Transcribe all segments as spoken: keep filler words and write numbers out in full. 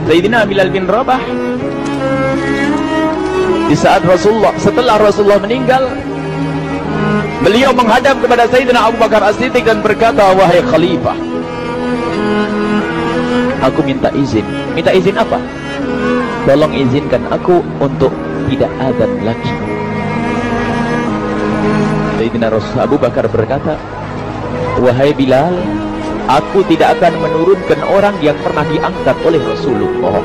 Sayyidina Bilal bin Rabah, di saat Rasulullah, setelah Rasulullah meninggal, beliau menghadap kepada Sayyidina Abu Bakar As-Siddiq dan berkata, wahai khalifah, aku minta izin. Minta izin apa? Tolong izinkan aku untuk tidak adzan lagi. Sayyidina Rasul Abu Bakar berkata, wahai Bilal, aku tidak akan menurunkan orang yang pernah diangkat oleh Rasulullah.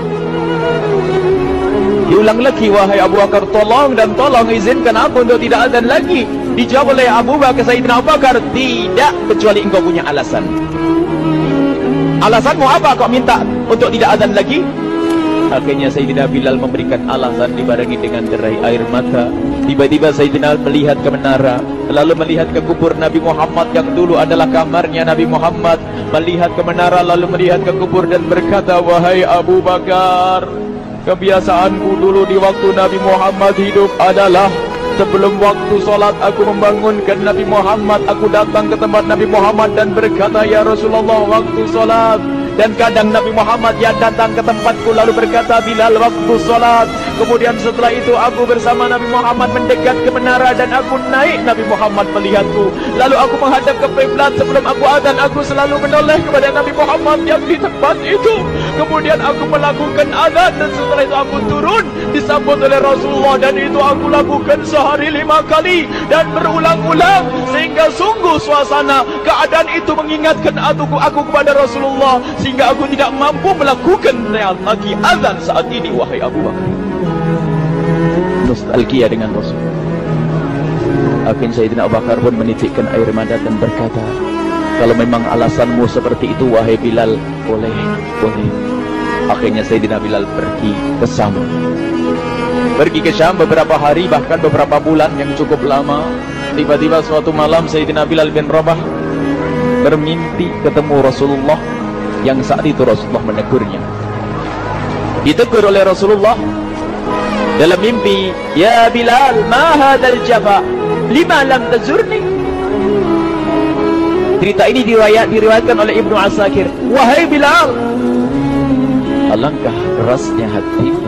Diulang lagi, wahai Abu Bakar, tolong dan tolong izinkan aku untuk tidak adzan lagi. Dijawab oleh Abu Bakar, Sayyidina Abu Bakar, tidak, kecuali engkau punya alasan. Alasanmu apa kau minta untuk tidak adzan lagi? Akhirnya Sayyidina Bilal memberikan alasan dibarengi dengan derai air mata. Tiba-tiba Sayyidina melihat ke menara, lalu melihat ke kubur Nabi Muhammad yang dulu adalah kamarnya Nabi Muhammad. Melihat ke menara, lalu melihat ke kubur dan berkata, wahai Abu Bakar, kebiasaanku dulu di waktu Nabi Muhammad hidup adalah sebelum waktu solat aku membangunkan Nabi Muhammad. Aku datang ke tempat Nabi Muhammad dan berkata, ya Rasulullah, waktu solat. Dan kadang Nabi Muhammad yang datang ke tempatku lalu berkata, Bilal, waktu solat. Kemudian setelah itu aku bersama Nabi Muhammad mendekat ke menara dan aku naik. Nabi Muhammad melihatku, lalu aku menghadap ke kiblat. Sebelum aku adzan, aku selalu menoleh kepada Nabi Muhammad yang di tempat itu. Kemudian aku melakukan adzan dan setelah itu aku turun disambut oleh Rasulullah, dan itu aku lakukan sehari lima kali dan berulang-ulang, sehingga sungguh suasana keadaan itu mengingatkan aku, aku kepada Rasulullah, sehingga aku tidak mampu melakukan lagi azan saat ini. Wahai Abu Bakar, nostalgia dengan Rasul. Akhirnya Sayyidina Abu Bakar pun menitikkan air mata dan berkata, kalau memang alasanmu seperti itu wahai Bilal, boleh, boleh. Akhirnya Sayyidina Bilal pergi ke Syam. Pergi ke Syam beberapa hari, bahkan beberapa bulan yang cukup lama. Tiba-tiba suatu malam Sayyidina Bilal bin Rabah bermimpi ketemu Rasulullah, yang saat itu Rasulullah menegurnya. Ditegur oleh Rasulullah dalam mimpi, ya Bilal, ma hadzal jafa, lima lam tazurni. Cerita ini diriwayat, diriwayatkan oleh Ibnu Asakir. Wahai Bilal, alangkah kerasnya hatimu,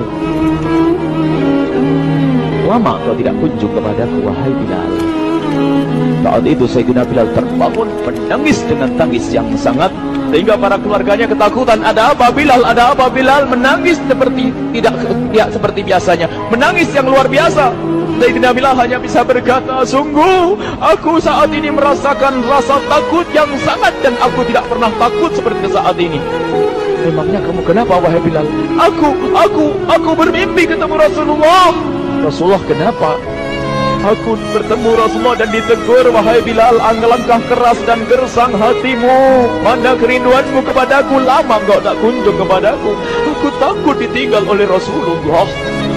lama kau tidak kunjung kepadaku wahai Bilal. Saat itu Sayyidina Bilal terbangun menangis dengan tangis yang sangat, sehingga para keluarganya ketakutan. Ada apa Bilal? Ada apa Bilal? Menangis seperti tidak, tidak seperti biasanya, menangis yang luar biasa. Sayyidina Bilal hanya bisa berkata, sungguh aku saat ini merasakan rasa takut yang sangat, dan aku tidak pernah takut seperti saat ini. Memangnya kamu kenapa wahai Bilal? Aku, aku, aku bermimpi ketemu Rasulullah. Rasulullah kenapa? Aku bertemu Rasulullah dan ditegur, wahai Bilal, alangkah keras dan gersang hatimu, mana kerinduanmu kepadaku, lama engkau tak kunjung kepadaku. Aku takut ditinggal oleh Rasulullah.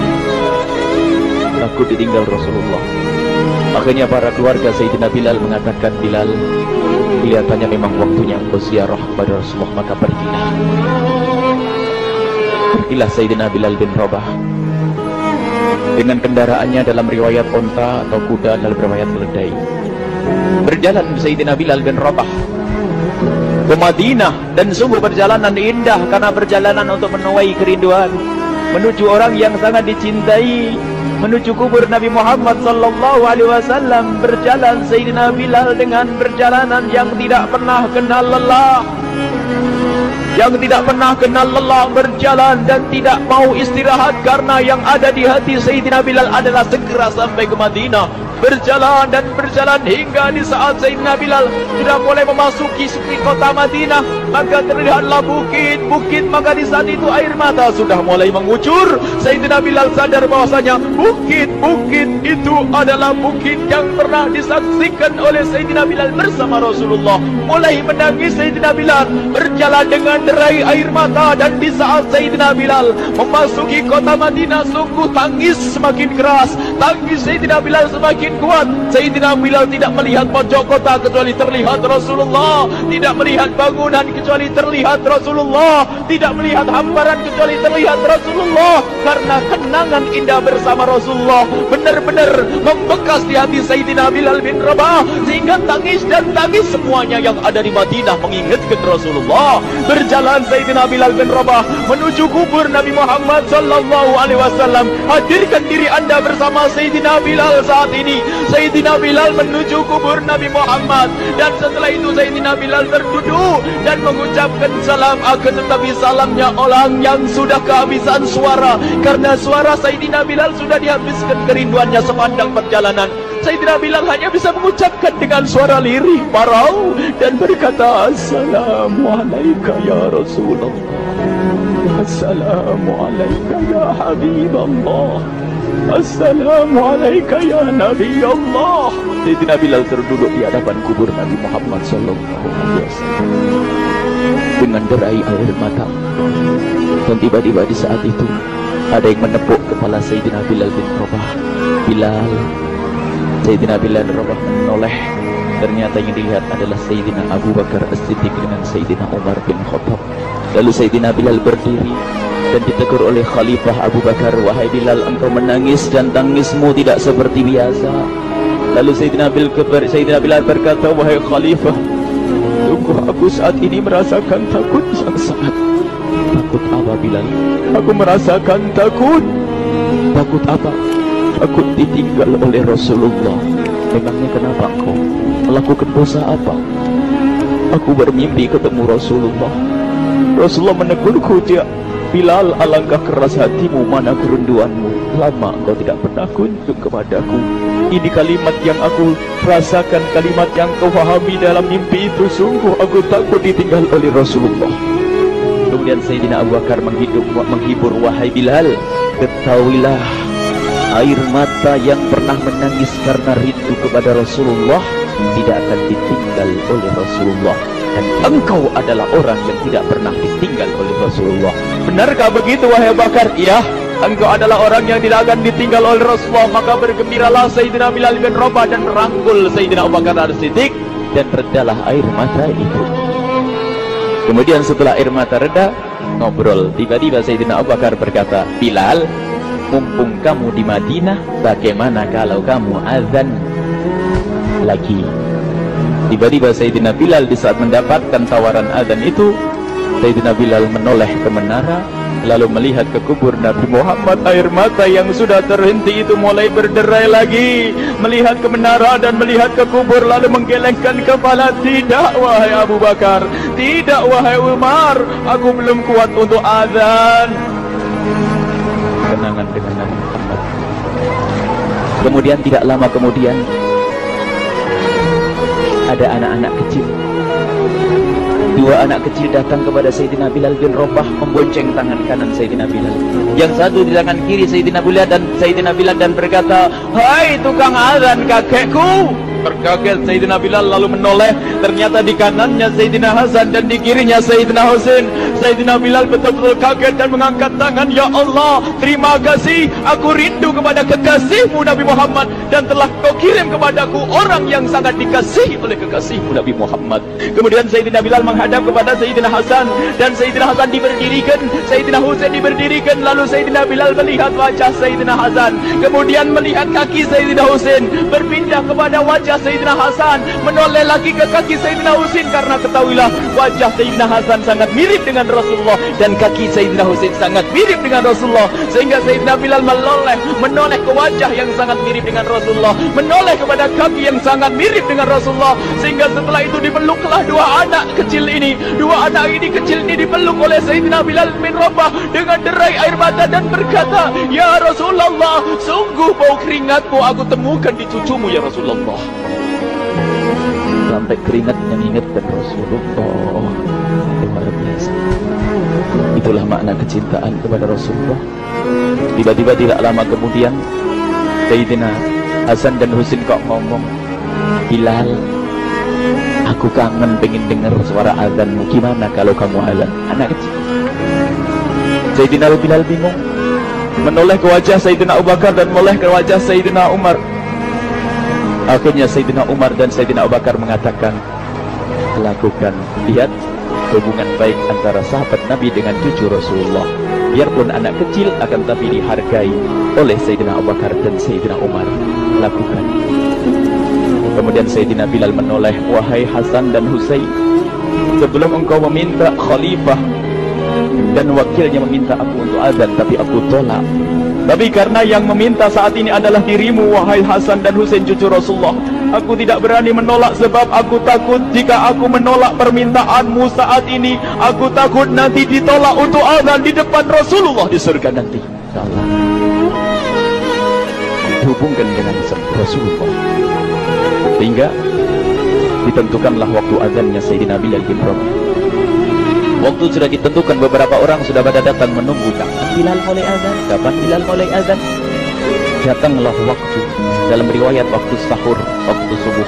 Takut ditinggal Rasulullah. Akhirnya para keluarga Sayyidina Bilal mengatakan, Bilal, kelihatannya memang waktunya engkau ziarah kepada Rasulullah, maka pergilah. Pergilah Sayyidina Bilal bin Rabah dengan kendaraannya, dalam riwayat onta atau kuda, dalam riwayat keledai. Berjalan Sayyidina Bilal bin Rabah ke Madinah, dan sungguh perjalanan indah karena perjalanan untuk menuai kerinduan, menuju orang yang sangat dicintai, menuju kubur Nabi Muhammad sallallahu alaihi wasallam. Berjalan Sayyidina Bilal dengan perjalanan yang tidak pernah kenal lelah, yang tidak pernah kenal lelah, berjalan dan tidak mau istirahat, karena yang ada di hati Sayyidina Bilal adalah segera sampai ke Madinah. Berjalan dan berjalan hingga di saat Sayyidina Bilal sudah mulai memasuki kota Madinah, maka terlihatlah bukit-bukit, maka di saat itu air mata sudah mulai mengucur. Sayyidina Bilal sadar bahwasanya bukit-bukit itu adalah bukit yang pernah disaksikan oleh Sayyidina Bilal bersama Rasulullah. Mulai menangis Sayyidina Bilal, berjalan dengan derai air mata, dan di saat Sayyidina Bilal memasuki kota Madinah, sungguh tangis semakin keras, tangis Sayyidina Bilal semakin semakin kuat. Sayyidina Bilal tidak melihat pojok kota kecuali terlihat Rasulullah, tidak melihat bangunan kecuali terlihat Rasulullah, tidak melihat hamparan kecuali terlihat Rasulullah. Karena kenangan indah bersama Rasulullah benar-benar membekas di hati Sayyidina Bilal bin Rabah, sehingga tangis dan tangis semuanya yang ada di Madinah mengingatkan Rasulullah. Berjalan Sayyidina Bilal bin Rabah menuju kubur Nabi Muhammad sallallahu alaihi wasallam. Hadirkan diri anda bersama Sayyidina Bilal saat ini. Sayyidina Bilal menuju kubur Nabi Muhammad, dan setelah itu Sayyidina Bilal berduduk dan mengucapkan salam, akan tetapi salamnya orang yang sudah kehabisan suara, karena suara Sayyidina Bilal sudah dihabiskan kerinduannya sepanjang perjalanan. Sayyidina Bilal hanya bisa mengucapkan dengan suara lirih parau dan berkata, Assalamualaikum ya Rasulullah, Assalamualaikum ya Habiballah, Assalamualaikum ya Nabi Allah. Sayyidina Bilal terduduk di hadapan kubur Nabi Muhammad sallallahu alaihi wasallam dengan derai air mata. Dan tiba-tiba di saat itu ada yang menepuk kepala Sayyidina Bilal bin Rabah. Bilal. Sayyidina Bilal bin Rabah menoleh. Ternyata yang dilihat adalah Sayyidina Abu Bakar As-Siddiq dengan Sayyidina Umar bin Khattab. Lalu Sayyidina Bilal berdiri dan ditegur oleh Khalifah Abu Bakar, wahai Bilal, engkau menangis dan tangismu tidak seperti biasa. Lalu Sayyidina Bilal, Sayyidina Bilal berkata, wahai Khalifah, sungguh aku saat ini merasakan takut yang sangat. Takut apa Bilal? Aku merasakan takut. Takut apa? Takut ditinggal oleh Rasulullah. Memangnya kenapa engkau melakukan dosa apa? Aku bermimpi ketemu Rasulullah. Rasulullah menegurku, dia, Bilal, alangkah keras hatimu, mana kerinduanmu. Lama engkau tidak pernah kunjung kepadaku. Ini kalimat yang aku rasakan, kalimat yang kau pahami dalam mimpi itu. Sungguh aku takut ditinggal oleh Rasulullah. Kemudian Sayyidina Abu Bakar menghidup, menghibur, wahai Bilal, ketahuilah, air mata yang pernah menangis karena rindu kepada Rasulullah tidak akan ditinggal oleh Rasulullah. Dan engkau adalah orang yang tidak pernah ditinggal oleh Rasulullah. Benarkah begitu wahai Bakar? Iya, engkau adalah orang yang tidak akan ditinggal oleh Rasulullah. Maka bergembiralah Sayyidina Bilal bin Rabah dan merangkul Sayyidina Abu Bakar As-Siddiq, dan redalah air mata itu. Kemudian setelah air mata reda, ngobrol. Tiba-tiba Sayyidina Abu Bakar berkata, Bilal, mumpung kamu di Madinah, bagaimana kalau kamu azan lagi? Tiba-tiba Sayyidina Bilal di saat mendapatkan tawaran azan itu, Sayyidina Bilal menoleh ke menara, lalu melihat ke kubur Nabi Muhammad. Air mata yang sudah terhenti itu mulai berderai lagi. Melihat ke menara dan melihat ke kubur, lalu menggelengkan kepala. Tidak wahai Abu Bakar, tidak wahai Umar, aku belum kuat untuk azan. Kenangan dengan Nabi Muhammad. Kemudian tidak lama kemudian ada anak-anak kecil. Dua anak kecil datang kepada Sayyidina Bilal bin Rabah, membonceng tangan kanan Sayyidina Bilal. Yang satu di tangan kiri Sayyidina Bilal dan Sayyidina Bilal dan berkata, hai tukang azan kakekku. Terkaget Sayyidina Bilal lalu menoleh. Ternyata di kanannya Sayyidina Hasan dan di kirinya Sayyidina Husain. Sayyidina Bilal betul-betul kaget dan mengangkat tangan. Ya Allah, terima kasih, aku rindu kepada kekasihmu Nabi Muhammad, dan telah kau kirim kepadaku orang yang sangat dikasihi oleh kekasihmu Nabi Muhammad. Kemudian Sayyidina Bilal menghadap kepada Sayyidina Hasan, dan Sayyidina Hasan diberdirikan, Sayyidina Husain diberdirikan. Lalu Sayyidina Bilal melihat wajah Sayyidina Hasan, kemudian melihat kaki Sayyidina Husain, berpindah kepada wajah Sayyidina Hasan, menoleh lagi ke kaki Sayyidina Husain, karena ketahuilah wajah Sayyidina Hasan sangat mirip dengan Rasulullah dan kaki Sayyidina Husain sangat mirip dengan Rasulullah, sehingga Sayyidina Bilal menoleh menoleh ke wajah yang sangat mirip dengan Rasulullah, menoleh kepada kaki yang sangat mirip dengan Rasulullah, sehingga setelah itu dipeluklah dua anak kecil ini. Dua anak ini kecil ini dipeluk oleh Sayyidina Bilal bin Rabah dengan derai air mata dan berkata, ya Rasulullah, sungguh bau keringatmu aku temukan di cucumu ya Rasulullah. Sampai keringat mengingatkan Rasulullah. Luar biasa. Itulah makna kecintaan kepada Rasulullah. Tiba-tiba tidak lama kemudian Sayyidina Hasan dan Husain kok ngomong, Bilal, aku kangen pengen dengar suara azanmu. Gimana kalau kamu azan? Anak kecil. Sayyidina Bilal bingung, menoleh ke wajah Sayyidina Abu Bakar dan menoleh ke wajah Sayyidina Umar. Akhirnya Sayyidina Umar dan Sayyidina Abu Bakar mengatakan, lakukan, lihat hubungan baik antara sahabat Nabi dengan cucu Rasulullah. Biarpun anak kecil, akan tapi dihargai oleh Sayyidina Abu Bakar dan Sayyidina Umar. Lakukan. Kemudian Sayyidina Bilal menoleh, wahai Hasan dan Husain, sebelum engkau meminta khalifah dan wakilnya meminta aku untuk azan, tapi aku tolak. Tapi karena yang meminta saat ini adalah dirimu, wahai Hasan dan Husain cucu Rasulullah, aku tidak berani menolak, sebab aku takut jika aku menolak permintaanmu saat ini, aku takut nanti ditolak untuk azan di depan Rasulullah di surga nanti. Salah. Dihubungkan dengan Rasulullah, sehingga ditentukanlah waktu azannya Sayyidina Bilal bin Rabah. Waktu sudah ditentukan, beberapa orang sudah pada datang menunggu, kapan Bilal mulai azan, kapan Bilal mulai azan. Datanglah waktu, dalam riwayat waktu sahur, waktu subuh.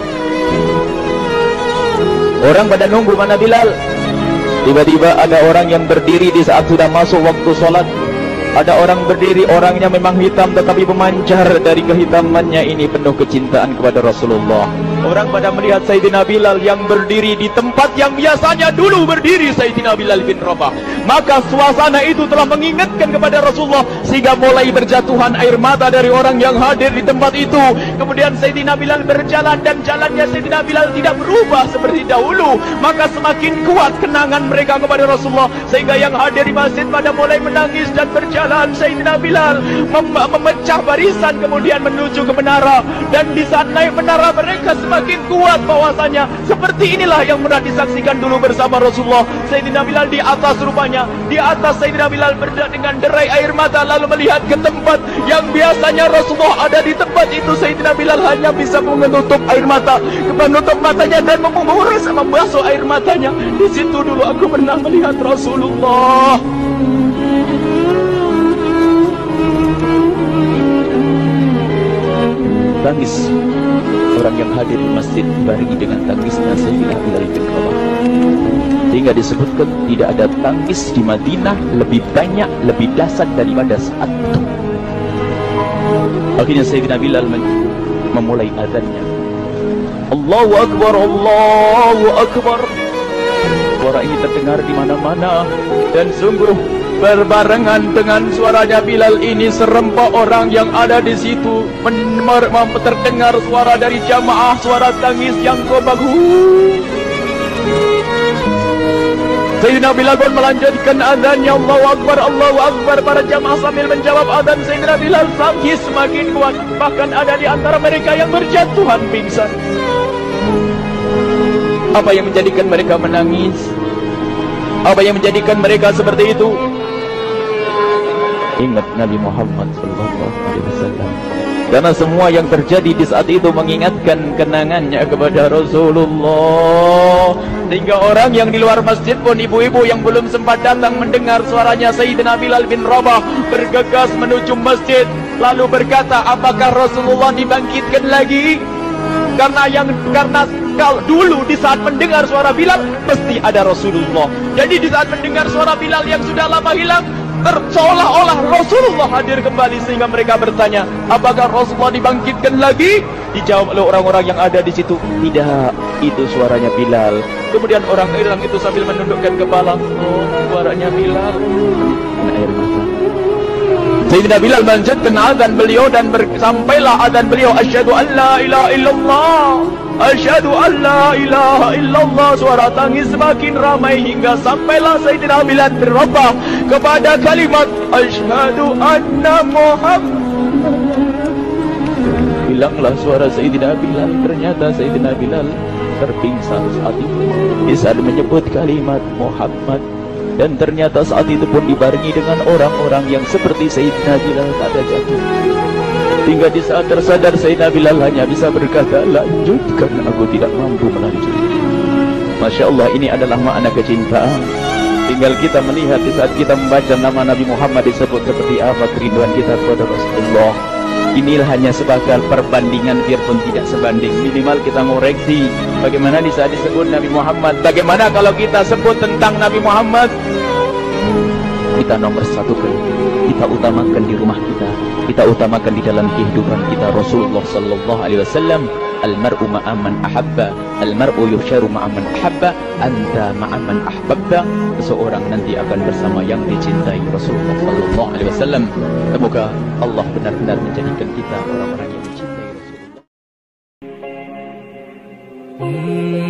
Orang pada nunggu mana Bilal. Tiba-tiba ada orang yang berdiri di saat sudah masuk waktu sholat. Ada orang berdiri, orangnya memang hitam tetapi memancar dari kehitamannya ini penuh kecintaan kepada Rasulullah. Orang pada melihat Sayyidina Bilal yang berdiri di tempat yang biasanya dulu berdiri Sayyidina Bilal bin Rabah. Maka suasana itu telah mengingatkan kepada Rasulullah, sehingga mulai berjatuhan air mata dari orang yang hadir di tempat itu. Kemudian Sayyidina Bilal berjalan, dan jalannya Sayyidina Bilal tidak berubah seperti dahulu. Maka semakin kuat kenangan mereka kepada Rasulullah, sehingga yang hadir di masjid pada mulai menangis dan berjalan. Sayyidina Bilal mem memecah barisan kemudian menuju ke menara, dan di saat naik menara mereka semakin kuat bahwasanya seperti inilah yang pernah disaksikan dulu bersama Rasulullah. Sayyidina Bilal di atas, rupanya di atas Sayyidina Bilal berdak dengan derai air mata, lalu melihat ke tempat yang biasanya Rasulullah ada di tempat itu. Sayyidina Bilal hanya bisa menutup air mata, menutup matanya dan memuras membasuh air matanya. Di situ dulu aku pernah melihat Rasulullah. Tangis orang yang hadir di masjid dibarengi dengan tangisnya Sayyidina Bilal bin Rabah, sehingga disebutkan tidak ada tangis di Madinah lebih banyak, lebih dahsyat daripada saat itu. Akhirnya Sayyidina Bilal memulai azannya. Allahu Akbar, Allahu Akbar. Suara ini terdengar di mana-mana, dan sungguh berbarengan dengan suaranya Bilal ini serempak orang yang ada di situ terdengar suara dari jamaah, suara tangis yang kobagu. Sayyidina Bilal pun melanjutkan azannya, Allahu Akbar, Allahu Akbar. Para jamaah sambil menjawab azan Sayyidina Bilal, tangis semakin kuat. Bahkan ada di antara mereka yang berjatuhan pingsan. Apa yang menjadikan mereka menangis? Apa yang menjadikan mereka seperti itu? Ingat Nabi Muhammad sallallahu alaihi wasallam. Karena semua yang terjadi di saat itu mengingatkan kenangannya kepada Rasulullah. Sehingga orang yang di luar masjid pun, ibu-ibu yang belum sempat datang mendengar suaranya Sayyidina Bilal bin Rabah, bergegas menuju masjid, lalu berkata, apakah Rasulullah dibangkitkan lagi? Karena yang karena kalau dulu di saat mendengar suara Bilal pasti ada Rasulullah. Jadi di saat mendengar suara Bilal yang sudah lama hilang, seolah-olah Rasulullah hadir kembali, sehingga mereka bertanya, apakah Rasulullah dibangkitkan lagi? Dijawab oleh orang-orang yang ada di situ, tidak, itu suaranya Bilal. Kemudian orang-orang itu sambil menundukkan kepala, oh, suaranya Bilal. Air mata. Sayyidina Bilal melanjutkan azan beliau, dan sampailah azan beliau, asyhadu an la ilaha illallah, asyhadu an la ilaha illallah. Suara tangis semakin ramai hingga sampailah Sayyidina Bilal bin Rabah kepada kalimat asyhadu anna Muhammad. Hilanglah suara Sayyidina Bilal. Ternyata Sayyidina Bilal terpingsan saat itu di saat menyebut kalimat Muhammad. Dan ternyata saat itu pun dibarengi dengan orang-orang yang seperti Sayyidina Bilal pada jatuh. Hingga di saat tersadar Sayyidina Bilal hanya bisa berkata, lanjutkan, aku tidak mampu melanjutkan. Masya Allah, ini adalah makna kecintaan. Tinggal kita melihat di saat kita membaca nama Nabi Muhammad disebut seperti apa kerinduan kita kepada Rasulullah. Inilah hanya sebagai perbandingan, biarpun tidak sebanding. Minimal kita ngoreksi bagaimana di saat disebut Nabi Muhammad. Bagaimana kalau kita sebut tentang Nabi Muhammad? Kita nomor satu kan, kita utamakan di rumah kita, kita utamakan di dalam kehidupan kita Rasulullah sallallahu alaihi wasallam. Al-mar'u ma'aman ahabba, al-mar'u yuhsyaru ma'aman ahabba, anta ma'aman ahbabta. Seseorang nanti akan bersama yang dicintai Rasulullah sallallahu alaihi wasallam. Semoga Allah benar-benar menjadikan kita orang-orang yang mencintai Rasulullah.